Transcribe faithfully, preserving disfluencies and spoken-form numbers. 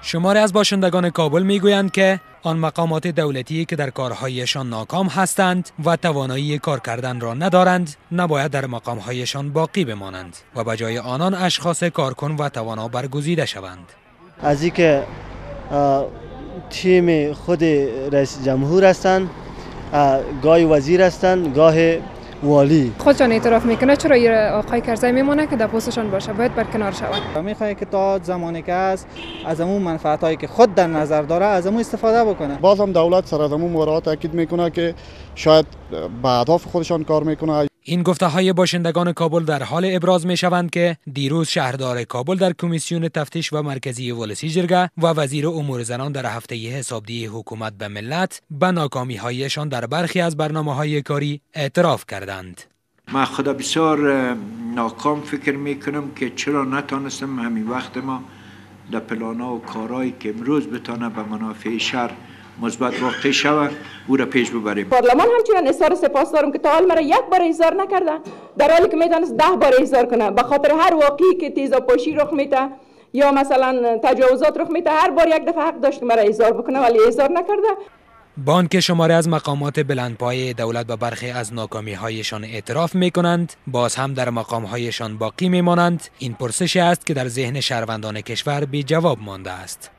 شماری از باشندگان کابل میگویند که آن مقامات دولتی که در کارهایشان ناکام هستند و توانایی کار کردن را ندارند نباید در مقامهایشان باقی بمانند و به جای آنان اشخاص کارکن و توانا برگزیده شوند. از اینکه تیم خود رئیس جمهور هستند، گاهی وزیر هستند، گاهی والی. خودشان اعتراف میکنه چرا این آقای کرزی میمونه که در پستشان باشه، باید برکنار شود. میخواد که تا زمانی که از از اون منفعت هایی که خود در نظر داره از اون استفاده بکنه. باز هم دولت سر از اون موارد تاکید میکنه که شاید به اهداف خودشان کار میکنه. این گفته های باشندگان کابل در حال ابراز می شوند که دیروز شهردار کابل در کمیسیون تفتیش و مرکزی ولسی جرگه و وزیر امور زنان در هفته حسابدهی حکومت به ملت به ناکامی هایشان در برخی از برنامه های کاری اعتراف کردند. من خدا بسیار ناکام فکر می کنم که چرا نتانستم همین وقت ما در پلانا و کارهایی که امروز بتانه به منافع شهر مثبت واقع شود او را پیش ببریم. پارلمان همچنان اظهار سپاس دارم که تا حال مرا یک بار اظهار نکردن، در حالی که میتونست ده بار اظهار کنه. به خاطر هر واقعی که تیزاپاشی رخ میده یا مثلا تجاوزات رخ میده هر بار یک دفعه حق داشت که مرا اظهار بکنه ولی اظهار نکرده. با آنکه شماری از مقامات بلندپایه دولت به برخی از ناکامی هایشان اعتراف می کنند، باز هم در مقام هایشان باقی می مانند. این پرسشی است که در ذهن شهروندان کشور بی جواب مانده است.